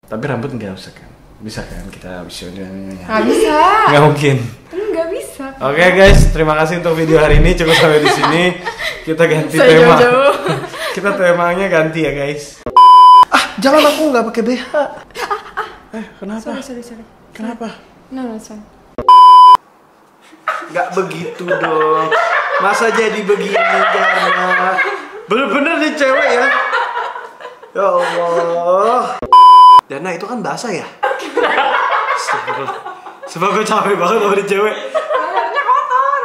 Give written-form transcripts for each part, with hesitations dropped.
Tapi rambut nggak usah kan? Bisa kan kita bisa? Nggak bisa. Nggak mungkin. Nggak bisa. Oke guys, terima kasih untuk video hari ini. Cukup sampai di sini. Kita ganti Saya tema. jauh-jauh. Kita temanya ganti ya guys. Jangan, aku nggak pakai BH. Kenapa? Sorry. Kenapa? No, sorry. Nggak begitu dong. Masa jadi begini Jana? Bener-bener nih cewek ya. Ya Allah. Dana itu kan basah ya? Sebab gue capek banget sama di cewek. Lehernya kotor.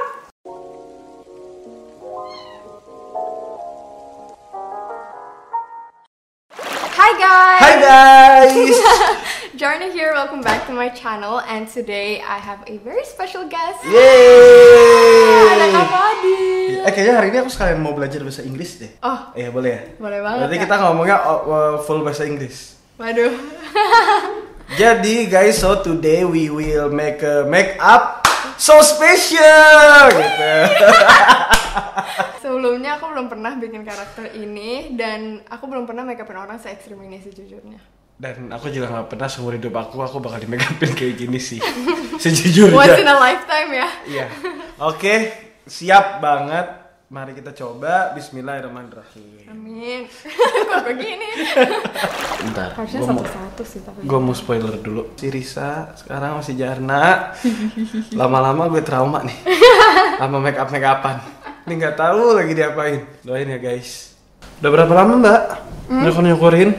Hi guys. Jarna here, welcome back to my channel, and today I have a very special guest. Yeay. Ada Kak Fadil. Kayaknya hari ini aku sekalian mau belajar bahasa Inggris deh. Oh, Iya boleh ya? boleh banget. Berarti Kak. kita ngomongnya full bahasa Inggris. Waduh. Jadi guys, so today we will make a makeup so special gitu. Sebelumnya aku belum pernah bikin karakter ini, dan aku belum pernah make upin orang se-ekstrim ini sejujurnya. Dan aku juga gak pernah seumur hidup aku bakal di make upin kayak gini sih. Sejujurnya. Once in a lifetime ya. Iya. Oke, siap banget. Mari kita coba. Bismillahirrahmanirrahim. Amin. Kok begini? Bentar. Harusnya satu-satu sih tapi. Gue mau spoiler dulu. Si Risa sekarang masih Jarna. Lama-lama gue trauma nih. Sama make upan. Ini nggak tahu lagi diapain. Doain ya guys. Udah berapa lama Mbak? Nyukur-nyukurin?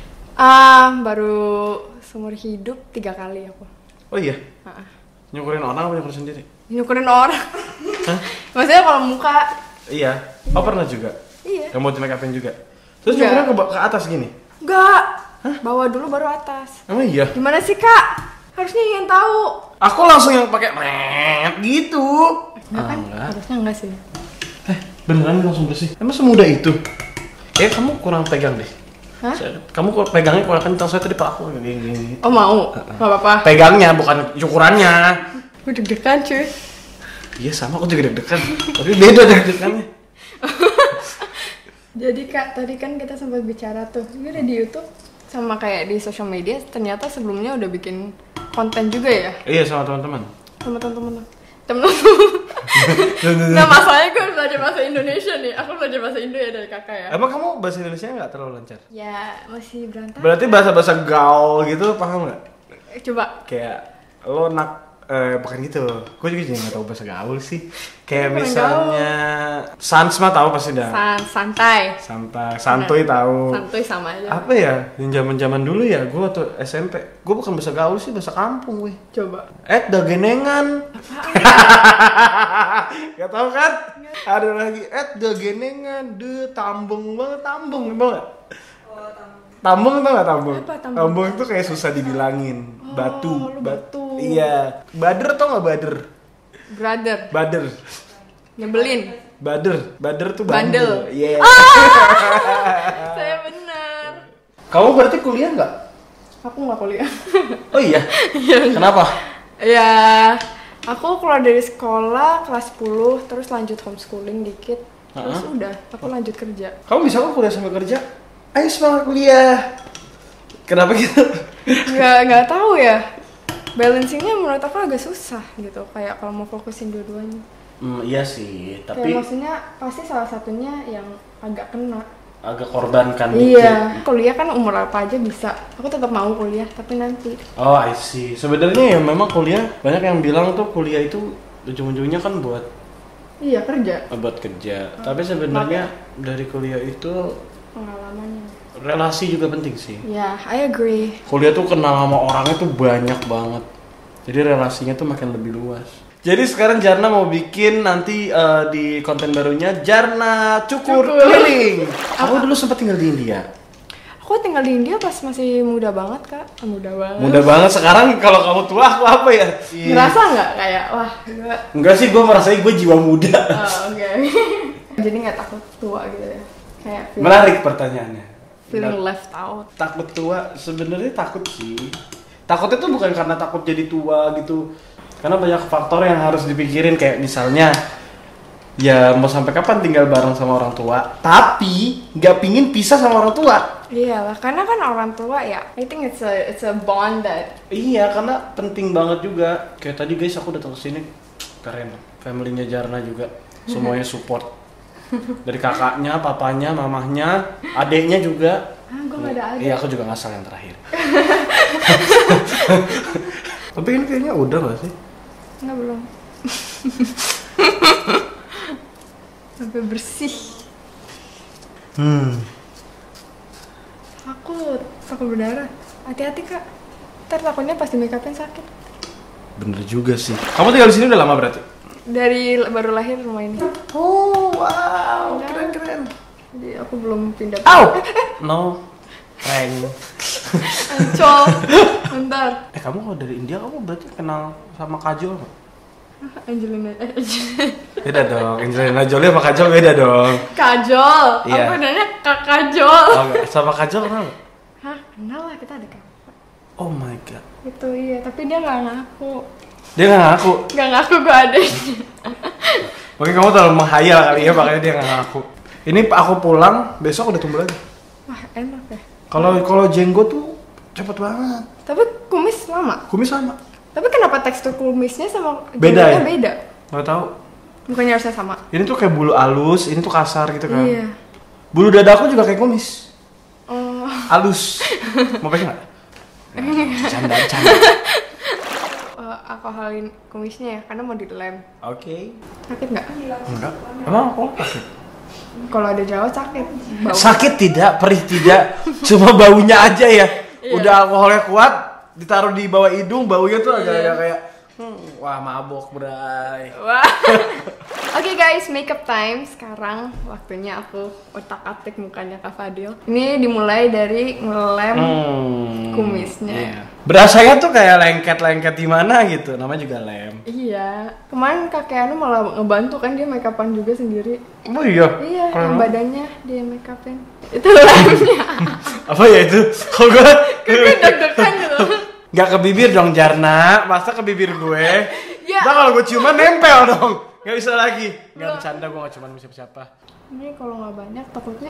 Baru seumur hidup 3 kali aku. Oh iya? Nyukurin orang apa nyukur sendiri? Nyukurin orang. Hah? Maksudnya kalau muka. Iya. Oh pernah juga? Iya. Kamu di make upin juga? Terus Enggak. nyukurnya ke atas gini? Enggak. Bawa dulu baru atas. Emang iya? Gimana sih Kak? Harusnya ingin tahu. Aku langsung yang pakai met gitu. Kan? Enggak. Harusnya enggak sih. Beneran langsung bersih? Emang semudah itu? Kamu kurang pegang deh. Hah? Kamu pegangnya kurang kencang, saya tadi paku gini. Oh mau? Gak apa-apa. Pegangnya bukan cukurannya. Gue deg-degan cuy. Iya sama, aku juga deg-degan. Tapi beda deg-degannya. Jadi Kak, tadi kan kita sempat bicara tuh. Ini udah di YouTube sama kayak di social media. Ternyata sebelumnya udah bikin konten juga ya Iya sama teman-teman. sama temen-temen. Nah masalahnya gue belajar bahasa Indonesia nih. Aku belajar bahasa Indo ya dari kakak ya. Emang kamu bahasa Indonesia nggak terlalu lancar? Ya masih berantakan. Berarti bahasa-bahasa gaul gitu paham nggak? Coba. Kayak lo bukan gitu. Gue juga nggak tahu bahasa gaul sih. Kayak Bukan misalnya sans mah tahu pasti dah. Santai. Santuy tahu. Santuy sama aja. Apa ya? Yang zaman-zaman dulu ya, gue waktu SMP. Gue bukan bahasa gaul sih, bahasa kampung gue. Coba. Dagenengan. Gak tau kan? Ada lagi dagenengan. Tambung banget, tambung banget. Tambung tau gak tambung? Apa tambung? Tambung itu kayak susah dibilangin. Batu. lu batu. Iya. Bader tau gak bader? Brother. Bader. Nyebelin. Bader tuh Bandel. Iya. Saya benar. Kamu berarti kuliah nggak? Aku nggak kuliah. Oh iya? Kenapa? Ya, aku keluar dari sekolah kelas 10, terus lanjut homeschooling dikit. Terus udah, aku lanjut kerja. Kamu bisa kok kuliah sambil kerja? Ayo semangat kuliah. Kenapa gitu? Nggak tahu ya. Balancingnya menurut aku agak susah gitu. Kayak kalau mau fokusin dua-duanya. Iya sih, Kayak maksudnya pasti salah satunya yang agak kena. agak korbankan Iya, kuliah kan umur apa aja bisa. Aku tetap mau kuliah, tapi nanti. Oh, I see. Sebenarnya ya memang kuliah banyak yang bilang tuh kuliah itu ujung-ujungnya kan buat Iya, kerja. buat kerja. Tapi sebenarnya dari kuliah itu Pengalamannya. relasi juga penting sih. Ya, I agree. Kuliah tuh kenal sama orangnya tuh banyak banget. Jadi relasinya tuh makin lebih luas. Jadi sekarang Jarna mau bikin nanti di konten barunya Jarna cukur keliling. Aku dulu sempat tinggal di India. Aku tinggal di India pas masih muda banget, Kak. Muda banget. Muda banget. Sekarang kalau kamu tua aku apa ya? Ngerasa nggak kayak wah gue Enggak sih, gue merasain gue jiwa muda. oke. Jadi nggak takut tua gitu ya. Kayak Menarik pertanyaannya. feeling left out. Takut tua sebenarnya takut sih. Takutnya tuh bukan karena takut jadi tua gitu. Karena banyak faktor yang harus dipikirin, kayak misalnya ya mau sampai kapan tinggal bareng sama orang tua, tapi nggak pingin pisah sama orang tua. Iyalah, karena kan orang tua ya. I think it's a bond that. Iya, karena penting banget juga. Kayak tadi guys, aku datang ke sini keren. Family-nya Jarna juga semuanya support. Dari kakaknya, papanya, mamahnya, adeknya juga. Gue gak ada adik. Iya, aku juga ngasal yang terakhir. Tapi ini kayaknya udah gak sih? Enggak, belum. Sampai bersih. Takut berdarah. Hati-hati kak. Ntar takutnya pas di make upin sakit. Bener juga sih. Kamu tinggal di sini udah lama berarti? Dari baru lahir rumah ini. Oh wow, keren. Jadi aku belum pindah. Au! No, prank. Ancol. Bentar. Kamu kalau dari India kamu berarti kenal sama Kajol nggak? Angelina. Beda dong, Angelina Jolie sama Kajol beda dong. Kajol. Iya. Aku nanya Kak Kajol. Oh, sama Kajol kenal nggak? Hah? Kenal lah, kita ada kan. Oh my god. Itu iya, tapi dia nggak ngaku. Dia nggak ngaku. Nggak ngaku gue adanya. Mungkin kamu terlalu menghayal kali ya, makanya dia nggak ngaku. Ini aku pulang, besok udah tumbuh lagi. Wah enak ya. Kalau jenggot tuh cepet banget. Tapi kumis lama. Kumis sama. Tapi kenapa tekstur kumisnya sama Beda ya? beda? Nggak tahu. Bukannya harusnya sama? Ini tuh kayak bulu halus, ini tuh kasar gitu kan. Iya. Bulu dada aku juga kayak kumis. Oh. Halus. Mau pegang nggak? Canda. Alkoholin kumisnya ya, karena mau dilem. Oke. Sakit nggak? Enggak. Emang aku sakit? Kalau ada jerawat sakit. Bau. Sakit tidak, perih tidak. Cuma baunya aja ya. Iya. Udah alkoholnya kuat, ditaruh di bawah hidung, baunya tuh agak-agak kayak wah mabok bray. Wah. Oke guys, makeup time. Sekarang waktunya aku otak-atik mukanya Kak Fadil. Ini dimulai dari ngelem kumisnya. Iya. Berasanya tuh kayak lengket-lengket di mana gitu. Namanya juga lem. Iya. Kemarin kakek Anu malah ngebantu kan, dia makeupan juga sendiri. Oh iya. Iya, yang badannya dia makeupin. Itu lemnya. Apa ya itu? Kok gue Deg-degan gitu. nggak ke bibir dong Jarna, masa ke bibir gue? Ya. Ntar kalau gue ciuman nempel dong. Nggak bisa lagi. Nggak bercanda, gue nggak ciuman sama siapa. Ini kalau nggak banyak takutnya.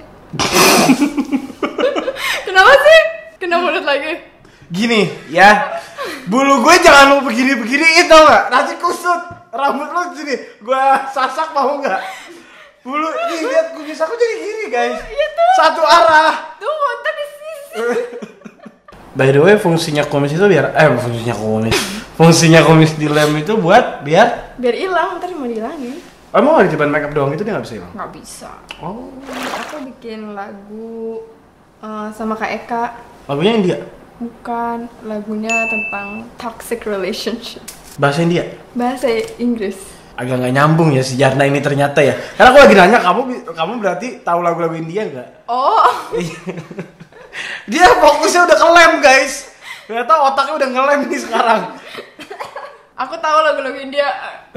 Kenapa sih? Kena mulut lagi. Gini ya, bulu gue jangan lu begini-beginiin tau nggak? Nanti kusut, rambut lu sini, gue sasak mau nggak? Bulu, nih lihat kumis aku jadi gini guys. Iya tuh. Satu arah. Tuh, tadi sisi. By the way, fungsinya kumis itu fungsinya kumis di lem itu buat biar hilang, ntar mau dihilangin. emang nggak dicobain makeup doang itu dia nggak bisa hilang? Nggak bisa. Oh, Aku bikin lagu sama Kak Eka. lagunya India? Bukan, lagunya tentang toxic relationship. Bahasa India? Bahasa Inggris. Agak nggak nyambung ya si Jarna ini ternyata ya. Karena aku lagi nanya kamu berarti tahu lagu-lagu India nggak? Oh. Dia fokusnya udah ke lem guys. Ternyata otaknya udah ngelem nih sekarang. Aku tahu lagu-lagu India.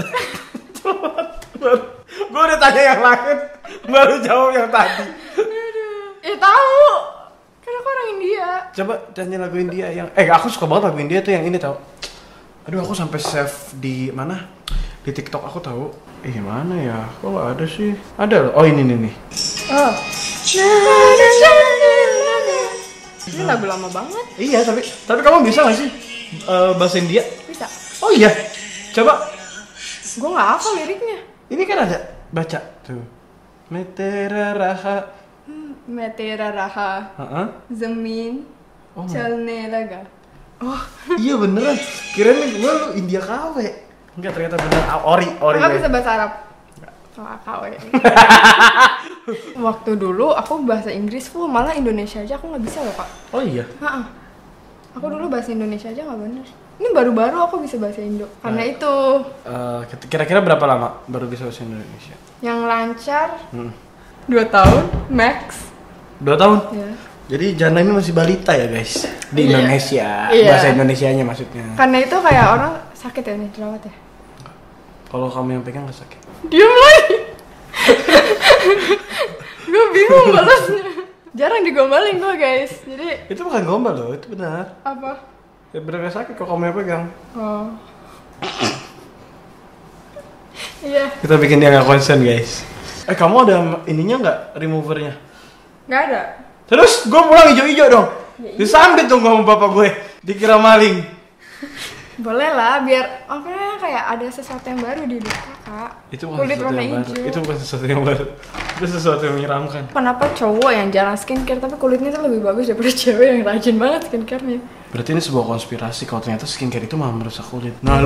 Gue udah tanya yang lain, baru jawab yang tadi. Tahu. Kan aku orang India. Coba tanya lagu India yang aku suka banget lagu India tuh yang ini tau. Aduh aku sampai save di mana? Di TikTok aku tahu. Mana ya? Kok gak ada sih? Ada loh. Oh ini nih. Oh. Ini lagu lama banget. Iya tapi kamu bisa gak sih bahasa India? Bisa. Oh iya. Coba. Gue nggak hafal liriknya. Ini kan ada baca tuh. Metera raha. Metera raha. Zemin. Oh, Chalne laga. oh iya beneran. Kirain gue lu India KW. Enggak ternyata bener. Ori. Kakak bisa bahasa Arab? Kalau KW. Waktu dulu aku bahasa Inggris full, malah Indonesia aja aku nggak bisa loh Kak. Oh iya. Aku dulu bahasa Indonesia aja nggak bener. Ini baru-baru aku bisa bahasa Indo. Karena itu. Kira-kira berapa lama baru bisa bahasa Indonesia? Yang lancar 2 tahun max. 2 tahun? Ya. Jadi Jana ini masih balita ya guys di Iya. Indonesia. Iya. Bahasa Indonesianya maksudnya. Karena itu kayak orang sakit ya nih jerawat ya. Kalau kamu yang pegang nggak sakit? Diam lagi. Gue bingung balasnya. Jarang digombalin gue guys. Jadi Itu bukan gombal loh, itu benar. apa? Ya benar nggak sakit kalau kamu yang pegang. Oh. Iya. Kita bikin dia nggak konsen guys. Kamu ada ininya nggak removernya? Nggak ada. Terus gue pulang hijau-hijau dong. Ya, iya. Disambit dong sama bapak gue. Dikira maling. Boleh lah, biar kayak ada sesuatu yang baru di hidup kakak. Itu bukan Kulit sesuatu warna yang baru. hijau. Itu bukan sesuatu yang baru. Itu sesuatu yang menyeramkan. Kenapa cowok yang jarang skincare tapi kulitnya tuh lebih bagus daripada cewek yang rajin banget skincare-nya? Berarti ini sebuah konspirasi kalau ternyata skincare itu malah merusak kulit. Nah,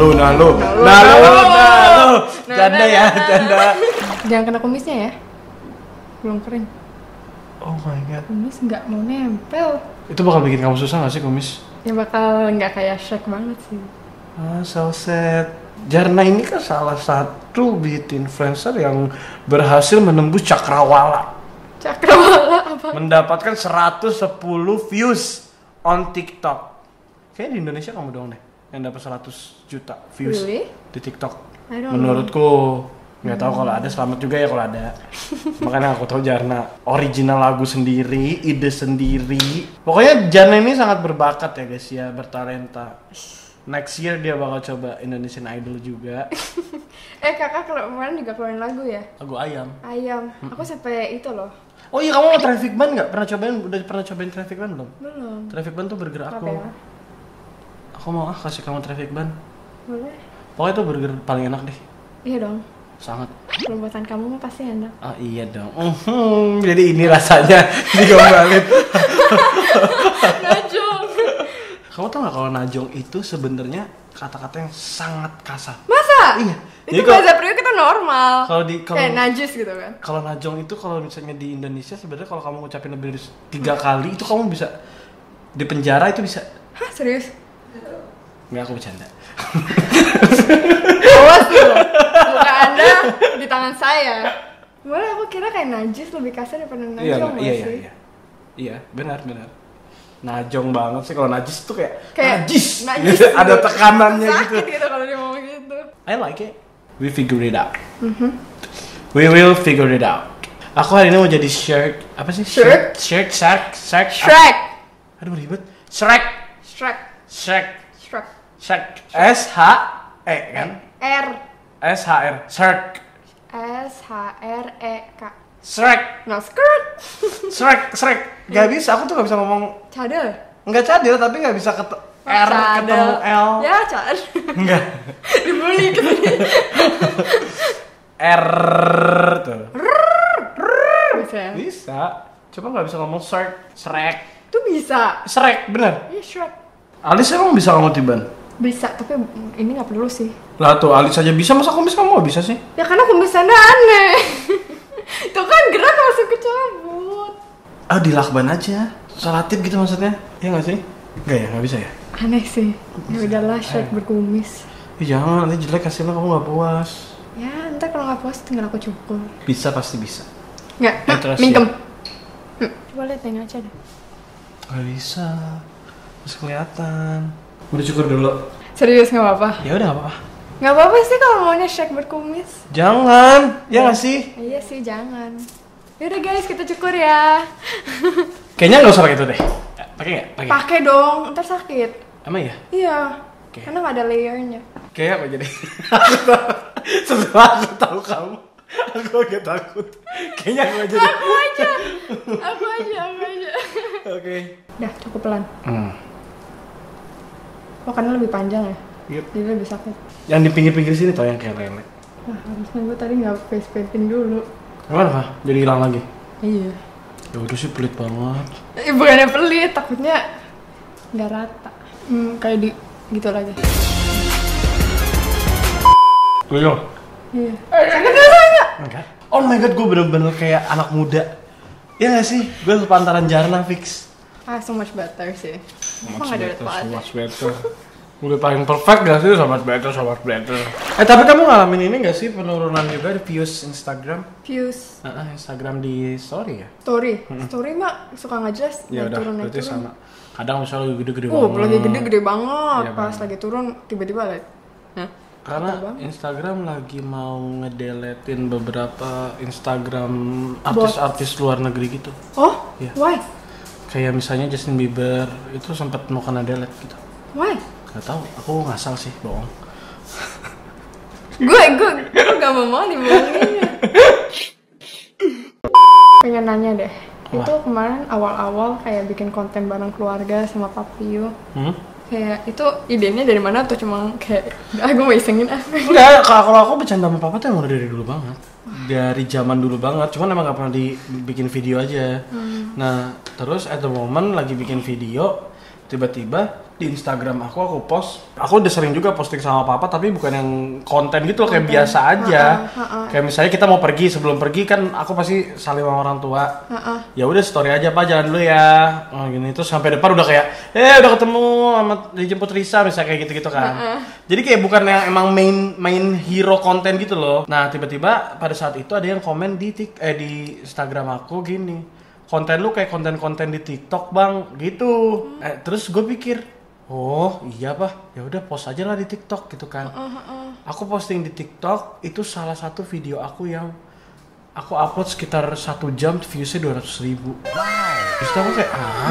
Canda ya, canda. Jangan kena kumisnya ya. Belum kering. Oh my god. Kumis nggak mau nempel. Itu bakal bikin kamu susah gak sih kumis? Ya bakal nggak kayak Shrek banget sih. Ah, so sad. Jarna ini kan salah satu beauty influencer yang berhasil menembus cakrawala. Cakrawala apa? Mendapatkan 110 views on TikTok. Kayaknya di Indonesia kamu doang deh yang dapat 100 juta views Really? di TikTok. I don't know. Menurutku nggak tahu kalau ada, selamat juga ya kalau ada. Makanya aku tahu Jarna original lagu sendiri, ide sendiri. Pokoknya Jarna ini sangat berbakat ya guys ya, bertalenta. Next year dia bakal coba Indonesian Idol juga. Kakak kalau kemarin juga keluarin lagu ya? Lagu Ayam. Ayam. Aku sampai itu loh. Oh iya, kamu mau Traffic Ban nggak? Udah pernah cobain Traffic Ban belum? Belum. Traffic Ban tuh burger aku. Apa ya? Aku mau kasih kamu Traffic Ban. Boleh? Pokoknya itu burger paling enak deh. Iya dong. Sangat. Kalau buatan kamu mah pasti enak. Ah iya dong. Jadi ini rasanya digombalin. Najong. Kamu tau gak kalau najong itu sebenarnya kata-kata yang sangat kasar. Masa? Iya. Itu Jadi bahasa Priok kita normal. Kayak najis gitu kan. Kalau najong itu kalau misalnya di Indonesia sebenarnya kalau kamu ngucapin lebih dari 3 kali itu kamu bisa di penjara, itu bisa. Hah, serius? Enggak, aku bercanda. Awas dulu. Muka Anda di tangan saya. Boleh, aku kira kayak najis lebih kasar daripada najong. Iya. Iya, benar. Najong banget sih, kalau najis tuh kayak najis. Najis. Ada tekanannya gitu. Sakit gitu kalau dia ngomong gitu. I like it. We figure it out. We will figure it out. Aku hari ini mau jadi Shrek. Apa sih? Shrek? Shrek. Aduh ribet. Shrek. S-H-E kan? S-H-R. Shrek. S-H-R-E-K. Shrek. No, skirt. Shrek. Gak bisa, aku tuh gak bisa ngomong. Cadel. Enggak cadel, tapi gak bisa R ketemu L. Ya, cadel. Enggak. Dibully ke sini. R tuh. Bisa ya? Bisa. Coba nggak bisa ngomong Shrek. Itu bisa. Shrek, bener. Iya, Shrek. Alis emang bisa ngomong Tiban? Bisa, tapi ini nggak perlu sih. Lah tuh Alis aja bisa, masa kumis kamu nggak bisa sih? Ya karena kumis Anda aneh. Itu kan gerak langsung kecabut. Ah, dilakban aja. Salatif gitu maksudnya. Iya nggak sih? Nggak ya, nggak bisa ya? Aneh sih. Ya udahlah, Shrek berkumis. Jangan, nanti jelek hasilnya kamu nggak puas. Ya, ntar kalau nggak puas tinggal aku cukur. Bisa, pasti bisa. Nggak, terus mingkem. Coba lihat yang aja deh. Nggak bisa. Masih kelihatan. Udah cukur dulu. Serius nggak apa-apa? Ya udah nggak apa-apa. Nggak apa-apa sih kalau maunya Shrek berkumis. Jangan, ya nggak sih? Iya sih, jangan. Yaudah guys, kita cukur ya. Kayaknya nggak usah pakai itu deh. Pakai nggak? Pakai. Pakai dong, ntar sakit. Emang ya? Iya. Oke. Karena nggak ada layernya. Kayak apa jadi? Setelah aku tahu kamu, aku agak takut. Kayaknya aku aja deh. Aku aja. Oke. Dah, cukup pelan. Oh, karena lebih panjang ya? Yep. Jadi lebih sakit. Yang di pinggir-pinggir sini tau yang kayak lele. Nah, harusnya gue tadi nggak face painting dulu. Gimana Pak? Jadi hilang lagi? Iya. Ya udah sih pelit banget. Bukannya pelit, takutnya nggak rata. Kayak di gitu lagi. Iya. Iya. Sakit nggak? Enggak. Oh my god, gue bener-bener kayak anak muda. Iya gak sih? Gue sepantaran Jarna fix. So much better sih. Emang nggak ada So much better. Udah paling perfect gak sih? So much better. Tapi kamu ngalamin ini gak sih? Penurunan juga di views Instagram? Views. Instagram di story ya? Story mah suka nggak jelas. Ya udah, naik berarti turun. sama. Kadang misalnya lagi gede-gede banget. Lagi gede banget. Iya, Pas bener. lagi turun tiba-tiba liat. Nah, Karena betul banget. Instagram lagi mau ngedeletin beberapa Instagram artis-artis luar negeri gitu. Oh, Iya. why? Kayak misalnya Justin Bieber itu sempat mau kena delete gitu. Why? Gak tahu, aku ngasal sih, bohong. Gue gak mau dibohonginnya. Pengen nanya deh. Itu kemarin awal-awal kayak bikin konten bareng keluarga sama Papiu. Kayak itu idenya dari mana atau cuma kayak gue mau isengin Enggak, kalau aku bercanda sama papa tuh emang dari dulu banget. Dari zaman dulu banget, cuman emang gak pernah dibikin video aja. Nah, terus at the moment lagi bikin video, tiba-tiba di Instagram aku post. Aku udah sering juga posting sama papa, tapi bukan yang konten gitu loh, kayak biasa aja. Kayak misalnya kita mau pergi, sebelum pergi kan aku pasti salim sama orang tua. Ya udah story aja, Pak, jalan dulu ya. Oh, gini terus sampai depan udah kayak udah ketemu sama dijemput Risa misalnya kayak gitu-gitu kan. Jadi kayak bukan yang emang main hero konten gitu loh. Nah, tiba-tiba pada saat itu ada yang komen di Instagram aku gini. Konten lu kayak konten-konten di TikTok, Bang, gitu. Terus gue pikir, oh iya Pak, ya udah post aja lah di TikTok gitu kan. Aku posting di TikTok itu salah satu video aku yang aku upload sekitar 1 jam viewsnya 200.000. Terus aku kayak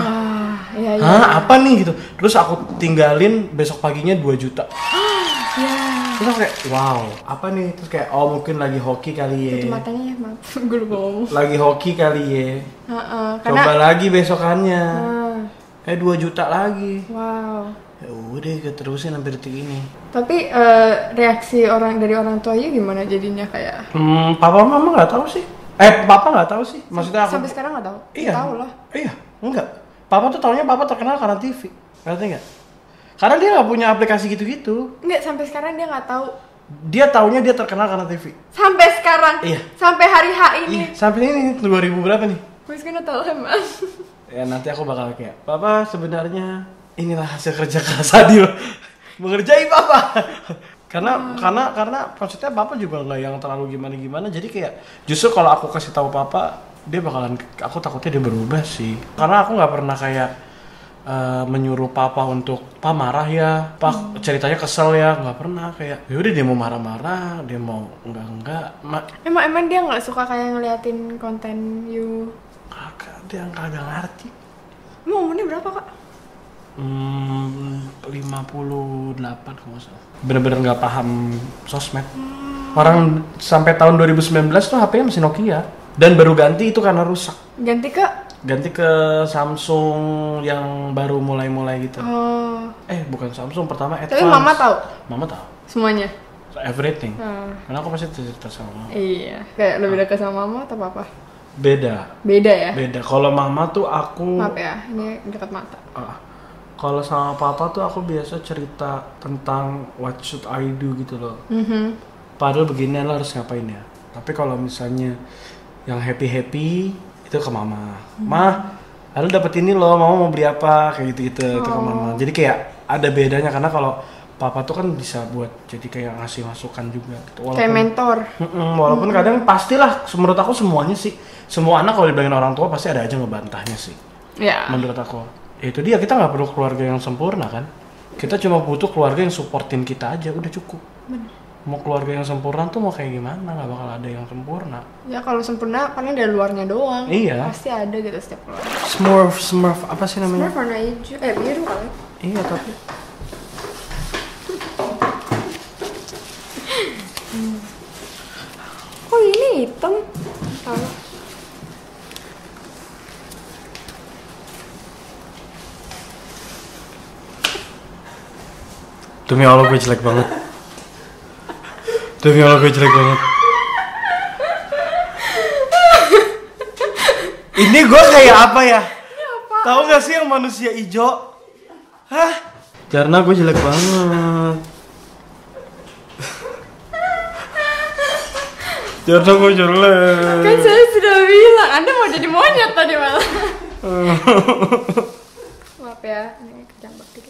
apa nih gitu. Terus aku tinggalin besok paginya 2 juta. Terus aku kayak wow, apa nih? Terus kayak mungkin lagi hoki kali ya. Itu matanya ya, maaf. Gue lupa ngomong. Lagi hoki kali ya. Coba lagi besokannya. 2 juta lagi. Wow. Ya udah keterusin sampai detik ini. Tapi reaksi dari orang tuanya gimana jadinya kayak? Papa mama nggak tahu sih. Papa nggak tahu sih. Maksudnya aku. Sampai sekarang nggak tahu. Iya. Tahu lah. Iya, enggak. Papa tuh taunya papa terkenal karena TV. Ngerti nggak? Karena dia nggak punya aplikasi gitu-gitu. Enggak, sampai sekarang dia nggak tahu. Dia taunya dia terkenal karena TV. Sampai sekarang? Iya. Sampai hari H ini? Iya, sampai ini 2000 berapa nih? Who's gonna tell him, man? Ya nanti aku bakal kayak, Papa sebenarnya inilah hasil kerja keras Adil. Mengerjai Papa. Karena maksudnya Papa juga nggak yang terlalu gimana-gimana. Jadi kayak justru kalau aku kasih tahu Papa, dia bakalan, aku takutnya dia berubah sih. Karena aku nggak pernah kayak menyuruh Papa untuk Pak marah ya, Pak ceritanya kesel ya, nggak pernah. Kayak yaudah dia mau marah-marah, dia mau enggak. Emang dia nggak suka kayak ngeliatin konten you? Dia kagak ngerti. Emang umurnya berapa, Kak? 58 kalau nggak salah. Bener-bener nggak paham sosmed. Orang sampai tahun 2019 tuh HP-nya masih Nokia dan baru ganti itu karena rusak. Ganti ke Samsung yang baru mulai gitu. Bukan Samsung, pertama Advance. Tapi Mama tahu? Mama tahu. Semuanya? Everything. Karena aku pasti cerita sama Mama. Iya. Kayak lebih dekat sama Mama atau Papa? Beda ya? Beda. Kalau Mama tuh aku... Maaf ya, ini dekat mata. Kalau sama Papa tuh aku biasa cerita tentang what should I do gitu loh. Padahal begini lo harus ngapain ya. Tapi kalau misalnya yang happy itu ke Mama. Lalu dapet ini loh, Mama mau beli apa kayak gitu itu ke Mama. Jadi kayak ada bedanya karena kalau Papa tuh kan bisa buat jadi kayak ngasih masukan juga gitu. Kayak mentor. Walaupun kadang pastilah menurut aku semuanya sih, semua anak kalau dibilangin orang tua pasti ada aja ngebantahnya sih. Iya. Menurut aku. Itu dia, kita nggak perlu keluarga yang sempurna kan. Kita cuma butuh keluarga yang supportin kita aja, udah cukup. Bener. Mau keluarga yang sempurna tuh mau kayak gimana, nggak bakal ada yang sempurna. Ya kalau sempurna paling dari luarnya doang. Iya. Pasti ada gitu setiap keluarga. Smurf apa sih namanya? Smurf warna hijau, biru kali. Iya tapi. Kok ini hitam? Tahu. Demi Allah gue jelek banget. Demi Allah gue jelek banget. Ini gue kayak apa ya? Tahu gak sih yang manusia hijau? Hah? Karena gue jelek banget. Karena gue jelek. Kan saya sudah bilang, Anda mau jadi monyet tadi malah. Maaf ya, ini kejambak dikit.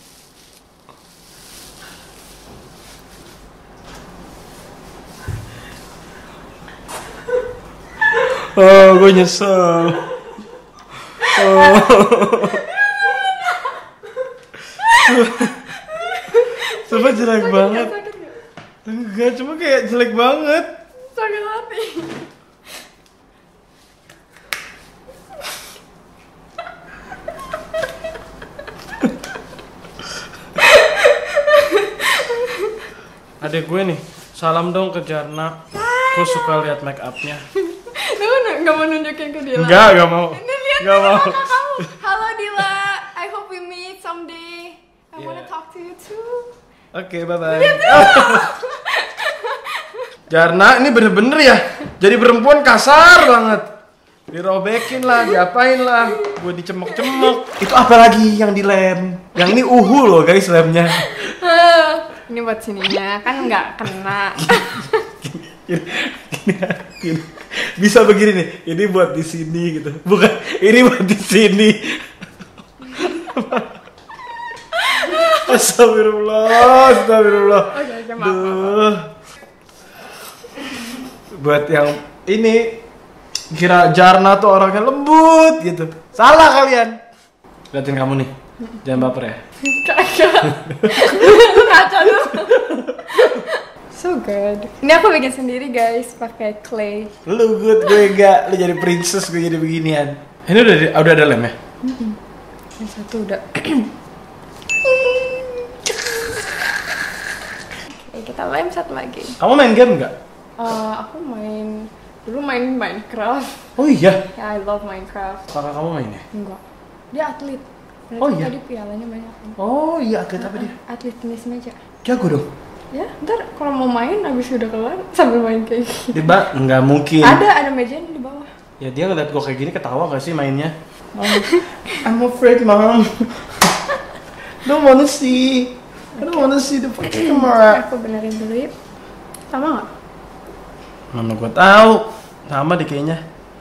Gue nyesel. Coba jelek banget. Sakit gak? Enggak, cuma kayak jelek banget. Sakit hati. Adek gue nih, salam dong ke Jarna. Gue suka lihat make upnya. Lu gak mau nunjukin ke dia? Enggak mau. Ini Gak mau. Halo Dila, I hope we meet someday. I wanna Yeah. talk to you too. Oke, bye-bye. Jarna, ini bener-bener ya. Jadi perempuan kasar banget. Dirobekin lah, diapain lah. Gue dicemek-cemek. Itu apa lagi yang dilem? Yang ini uhu loh guys lemnya. Ini buat sininya, kan nggak kena. Gini. Bisa begini nih. Ini buat di sini gitu. Bukan, ini buat di sini. Astagfirullah. Oke, maaf. Duh. Buat yang ini kira Jarna tuh orangnya lembut gitu. Salah kalian. Liatin kamu nih. Jangan baper ya. Kagak. Ngaca lu. So good. Ini aku bikin sendiri guys, pakai clay. Lu good, gue enggak. Lu jadi princess, gue jadi beginian. Ini udah ada lem ya? Yang satu udah. Oke, kita lem satu lagi. Kamu main game nggak? Aku dulu main Minecraft. Oh iya. Ya, I love Minecraft. Kakak kamu main ya? Enggak. Dia atlet. Oh, iya? Tadi pialanya banyak. Oh iya, atlet apa dia? Atlet tenis meja. Jago dong. Ya, ntar kalau mau main abis udah kelar sambil main kayak gini. Nggak mungkin. Ada mejanya di bawah. Ya dia ngeliat gue kayak gini ketawa gak sih mainnya? I'm afraid, mom. Don't wanna see. I don't wanna see the fucking camera. Aku benerin dulu yuk. Sama nggak? Mana gue tahu. Sama deh kayaknya.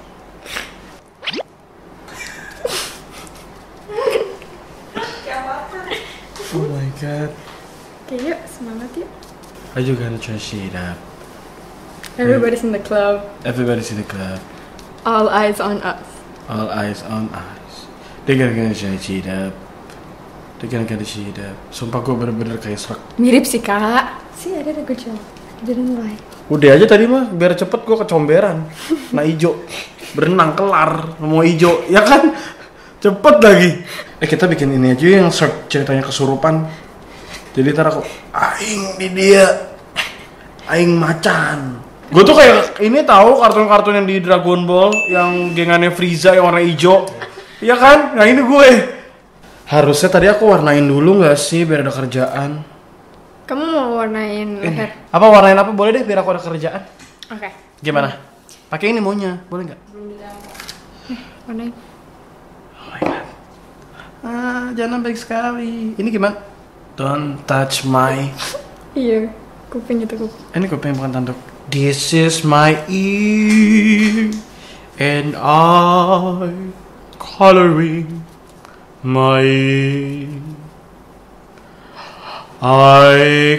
Oh my god. Oke yuk, semangat yuk. Are you gonna try shit up? Everybody's in the club. Everybody's in the club. All eyes on us. All eyes on us. They're gonna try shit up. They're gonna shit up. Sumpah gue bener-bener kayak serak. Mirip sih kak. Sih ada good job. Didn't lie. Udah aja tadi mah, biar cepet gue kecomberan. Nah ijo, berenang kelar, mau ijo, ya kan? Cepet lagi. Kita bikin ini aja yang short ceritanya kesurupan. Jadi ntar aku, aing di dia, aing macan. Gue tuh kayak ini tahu kartun-kartun yang di Dragon Ball, yang gengannya Frieza yang warna hijau, iya kan? Nah ini gue. Harusnya tadi aku warnain dulu nggak sih biar ada kerjaan. Kamu mau warnain leher? Apa warnain apa boleh deh biar aku ada kerjaan. Oke. Gimana? Pakai ini maunya, boleh nggak? Warnain. Oh my god. Jangan baik sekali. Ini gimana? Don't touch my. Iya, kuping itu kuping. Ini kuping bukan tanduk. This is my ear and I coloring my ear. I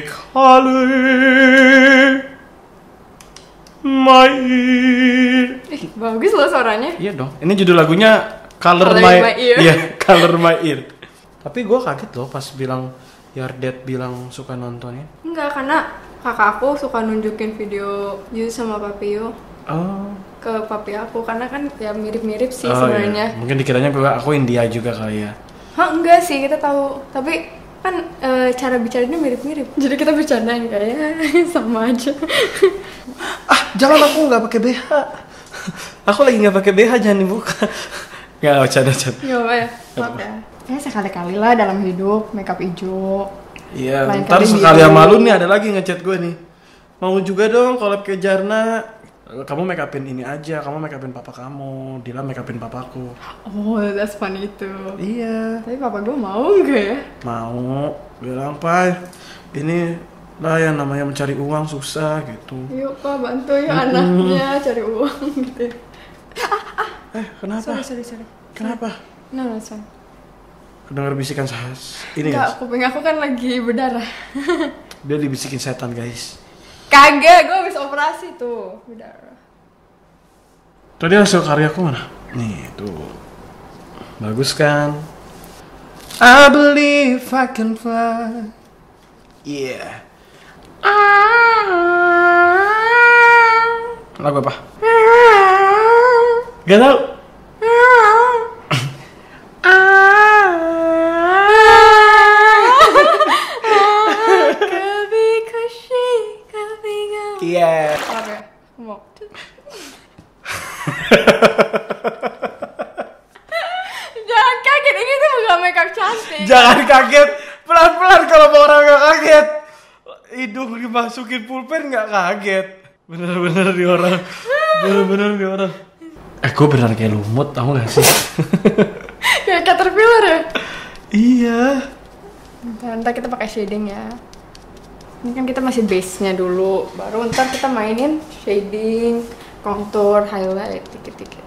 color my ear. Bagus loh suaranya. Iya dong. Ini judul lagunya Color Coloring My Ear. Iya, Color My Ear. Tapi gue kaget loh pas bilang Yardet bilang suka nontonnya. Enggak, karena kakak aku suka nunjukin video Yu sama Papi Yu Oh. ke papi aku, karena kan ya mirip-mirip sih Oh, sebenarnya. iya. Mungkin dikiranya aku India juga kali ya. Hah, enggak sih, kita tahu. Tapi kan cara bicaranya mirip-mirip. Jadi kita bercandain kayak sama aja. Jangan, aku nggak pakai BH. Aku lagi nggak pakai BH, jangan dibuka. Nggak, canda. Enggak apa ya? Maaf ya. Ya sekali-kali lah dalam hidup makeup hijau. Iya, Lain ntar kali sekali biru. sama lu nih ada lagi ngechat gue nih. Mau juga dong collab ke Jarna. Kamu make upin ini aja, kamu make upin papa kamu, Dila make upin papaku. Oh, that's funny tuh. Iya. Tapi papa gue mau enggak ya? Mau, bilang Pai, ini lah yang namanya mencari uang susah gitu. Yuk pak, bantu ya anaknya cari uang gitu. Kenapa? Sorry. Kenapa? No, sorry. Dengar bisikan sahas. Ini Enggak, guys, kuping aku kan lagi berdarah. dia dibisikin setan guys. Kagak, gue habis operasi tuh berdarah. Tadi hasil karyaku mana? Nih, tuh. Bagus kan? I believe I can fly. Yeah. Lagu apa? Gak tau. Iya. Oke, mau. hidung dimasukin pulpen nggak kaget. Bener-bener di orang. Bener-bener di orang. Gue beneran kayak lumut, tau gak sih? Kayak caterpillar ya? Iya. Ntar kita pakai shading ya. Ini kan kita masih base-nya dulu, baru ntar kita mainin shading, contour, highlight, dikit-dikit.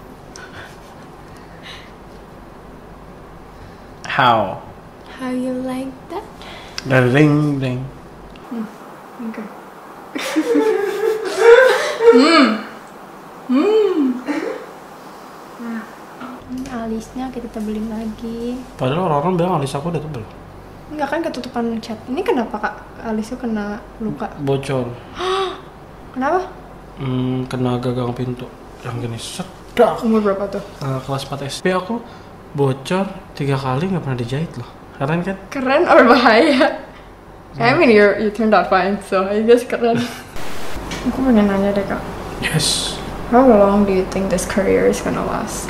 How you like that? Ring. Okay. Nah, ini alisnya kita tebelin lagi. Padahal orang-orang bilang alis aku udah tebel. Enggak kan ketutupan cat. Ini kenapa kak alisnya kena luka? Bocor. Kenapa? Kena gagang pintu. Yang gini sedak. Umur berapa tuh? Kelas 4 SD aku bocor 3 kali nggak pernah dijahit loh. Keren kan? Keren or bahaya? I mean you turned out fine, so I guess keren. Aku pengen nanya deh kak. Yes. How long do you think this career is gonna last?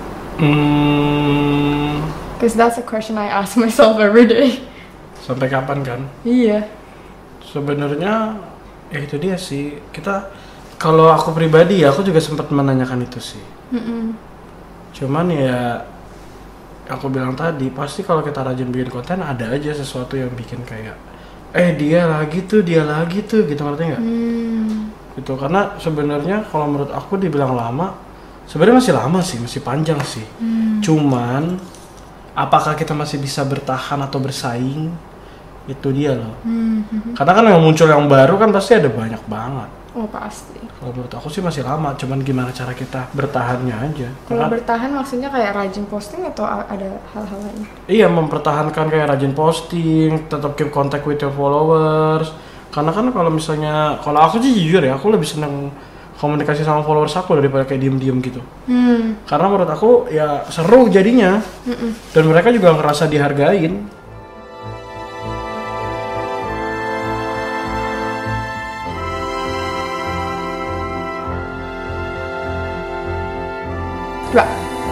Because that's a question I ask myself every day. Sampai kapan kan? Iya. Sebenarnya ya itu dia sih. Kalau aku pribadi ya aku juga sempat menanyakan itu sih. Cuman ya aku bilang tadi pasti kalau kita rajin bikin konten ada aja sesuatu yang bikin kayak dia lagi tuh gitu, ngerti nggak? Gitu, karena sebenarnya kalau menurut aku dibilang lama, sebenarnya masih lama sih, masih panjang sih. Cuman apakah kita masih bisa bertahan atau bersaing? Itu dia loh. Karena kan yang muncul yang baru kan pasti ada banyak banget. Oh pasti. Kalau menurut aku sih masih lama, cuman gimana cara kita bertahannya aja. Kalau bertahan maksudnya kayak rajin posting atau ada hal-hal lain? Iya, mempertahankan kayak rajin posting, tetap keep contact with your followers. Karena kan kalau misalnya, kalau aku sih jujur ya, aku lebih seneng komunikasi sama followers aku daripada kayak diem-diem gitu. Karena menurut aku ya seru jadinya, dan mereka juga ngerasa dihargain. Dua.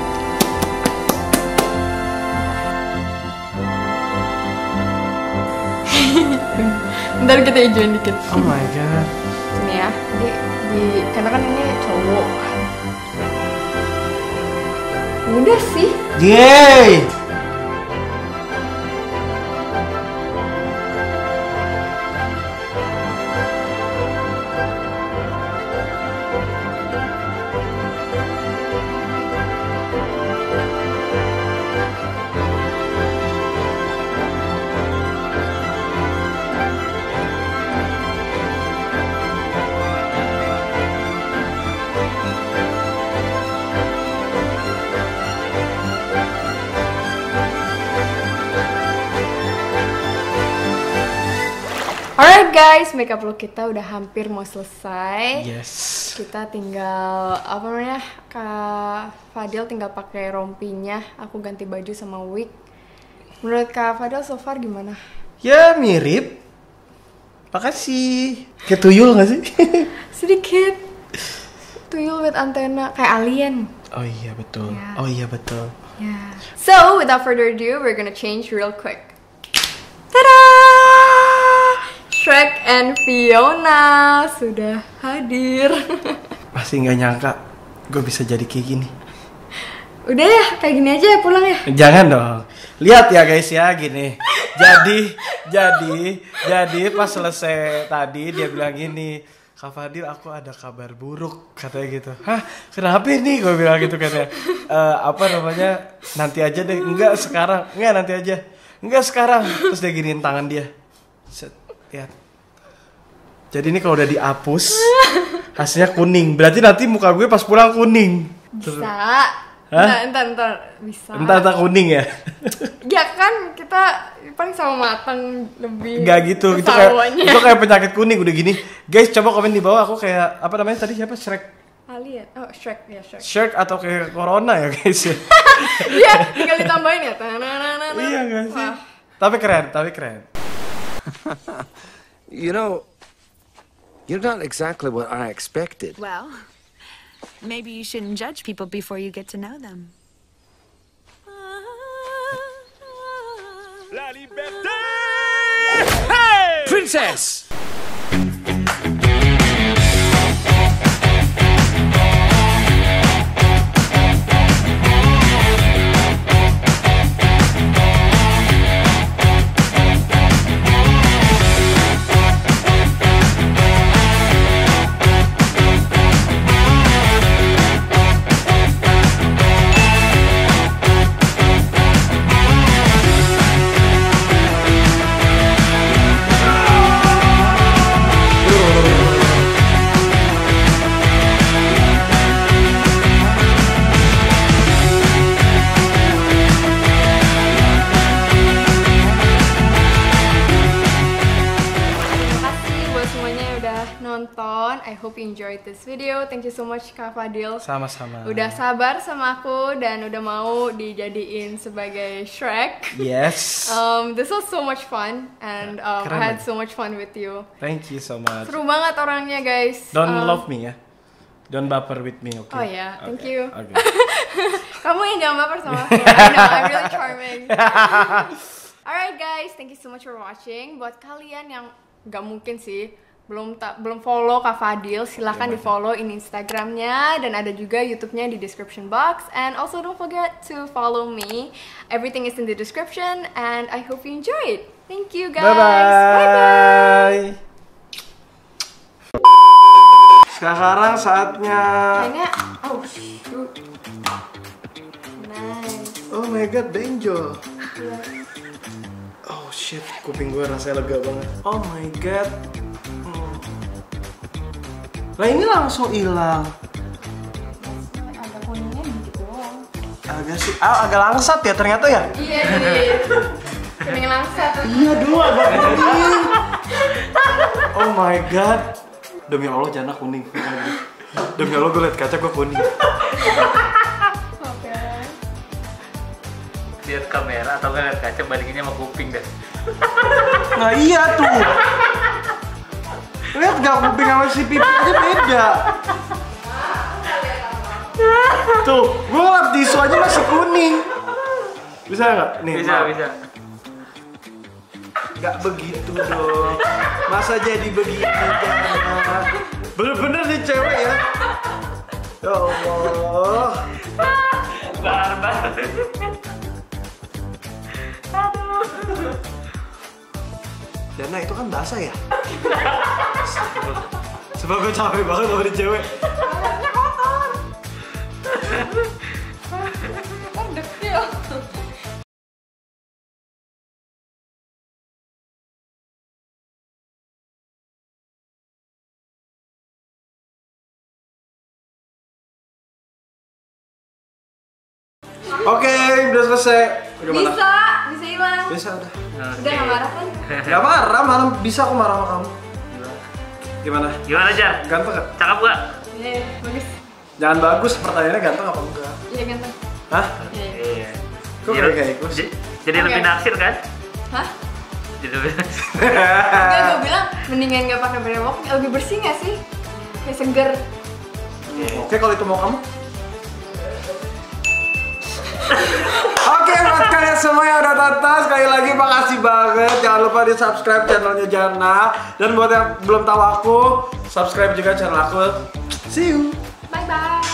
Ntar kita hijauin dikit. Oh my god. Ini ya, karena kan ini cowok kan. Udah sih. Yeay. Alright guys, makeup look kita udah hampir mau selesai. Yes. Kita tinggal apa namanya? Kak Fadil tinggal pakai rompinya. Aku ganti baju sama wig. Menurut Kak Fadil so far gimana? Ya mirip. Makasih. Kayak tuyul gak sih? Sedikit. Tuyul with antena kayak alien. Oh iya betul. Yeah. Oh iya betul. Yeah. So without further ado, we're gonna change real quick. Tada! Shrek and Fiona sudah hadir. Masih nggak nyangka gue bisa jadi kayak gini. Udah ya, kayak gini aja ya pulang ya. Jangan dong. Lihat ya guys ya gini. Jadi pas selesai tadi dia bilang gini, Kak Fadil aku ada kabar buruk katanya gitu. Hah kenapa ini? Gue bilang gitu katanya. Apa namanya? Nanti aja deh. Enggak sekarang. Enggak nanti aja. Enggak sekarang. Terus dia giniin tangan dia. Set. Lihat. Jadi ini kalau udah dihapus hasilnya kuning. Berarti nanti muka gue pas pulang kuning. Bisa. Hah? Entar bisa. Entar kuning ya. Ya kan kita paling sama matang lebih. Enggak gitu. Itu kayak penyakit kuning udah gini. Guys coba komen di bawah aku kayak apa namanya tadi siapa? Shrek. Alien. Oh, Shrek ya, Shrek. Shrek atau kayak corona ya guys ya. Iya, tinggal ditambahin ya. Iya enggak sih? Tapi keren. You know, you're not exactly what I expected. Well, maybe you shouldn't judge people before you get to know them. La liberté! Hey! princess! Nonton. I hope you enjoyed this video. Thank you so much Kak Fadil. Sama-sama. Udah sabar sama aku dan udah mau dijadiin sebagai Shrek. Yes. This was so much fun and I had so much fun with you. Thank you so much. Seru banget orangnya guys. Don't love me ya. Don't baper with me, okay? Oh ya, thank you. Okay. Kamu yang jangan baper sama aku. I know, I'm really charming. Alright guys, thank you so much for watching. Buat kalian yang nggak mungkin sih belum follow Kak Fadil, silahkan di follow in Instagramnya dan ada juga YouTube-nya di description box. And also don't forget to follow me. Everything is in the description and I hope you enjoyed. Thank you guys. Bye-bye. Sekarang saatnya. Kayaknya, oh shoot. Nice. Oh my god, benjol. Yeah. Oh shit, kuping gue rasanya lega banget. Oh my god. Lah ini langsung hilang. Agak kuningnya dikit doang. Agak langsat ya ternyata ya. Iya sih. Kuning langsat. Iya dulu agak kuning. Oh my god. Demi Allah Jana kuning. Demi Allah gue liat kaca gue kuning. Oke. Lihat kamera atau nggak lihat kaca bandinginnya sama kuping deh. Nah iya tuh. Lihat gak kuping sama si pipi aja beda. Tuh, gue ngelap tisu aja masih kuning. Bisa gak? Nih, Bisa, maaf. bisa. Gak begitu dong. Masa jadi begini Jana? Bener-bener nih cewek ya. Ya Allah. Barbar. Jana itu kan basah ya? Sebab gue capek banget sama di cewek. Kan dekil. Oke, udah selesai. Bagaimana? Bisa hilang. Bisa udah. Udah gak marah kan? Gak marah, malah bisa aku marah sama kamu. Gimana? Gimana Jar? Ganteng gak? Cakep gak? Iya, bagus. Jangan bagus, pertanyaannya ganteng apa enggak? Iya ganteng. Hah? Iya. Iya. Kok kayak ikut? Jadi lebih Oke. naksir kan? Hah? Jadi lebih naksir. Enggak, gue bilang mendingan gak pakai brewok, lebih bersih gak sih? Kayak seger. Oke, kalau itu mau kamu. Oke, buat kalian semua yang udah tonton, sekali lagi makasih banget. Jangan lupa di subscribe channelnya Jana. Dan buat yang belum tahu aku, subscribe juga channel aku. See you. Bye bye.